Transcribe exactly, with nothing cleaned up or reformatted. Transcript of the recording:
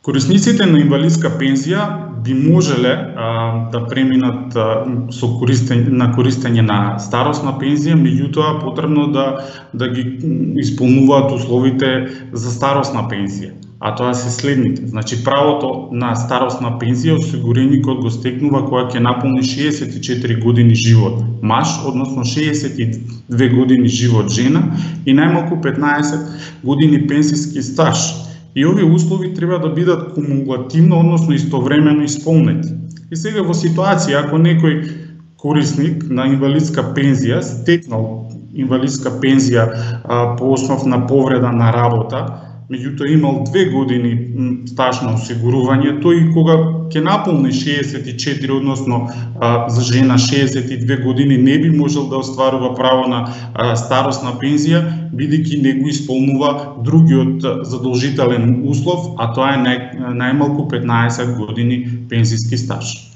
Корисниците на инвалидска пензија би можеле а, да преминат а, со користење, на користење на старосна пензија, меѓутоа потребно да, да ги исполнуваат условите за старосна пензија. А тоа се следните. Значи, правото на старосна пензија осигуреникот го стекнува кога ќе наполни шеесет и четири години живот маж, односно шеесет и две години живот жена и најмалку петнаесет години пензиски стаж. И овие услови треба да бидат кумулативно, односно истовремено исполнети. И сега во ситуација ако некој корисник на инвалидска пензија стекнал инвалидска пензија а, по основ на повреда на работа, меѓутоа имал две години стаж на осигурување, тој и кога ќе наполни шеесет и четири, односно а, за жена шеесет и две години, не би можел да остварува право на а, старосна пензија, бидејќи не го исполнува другиот задолжителен услов, а тоа е нај, најмалку петнаесет години пензиски стаж.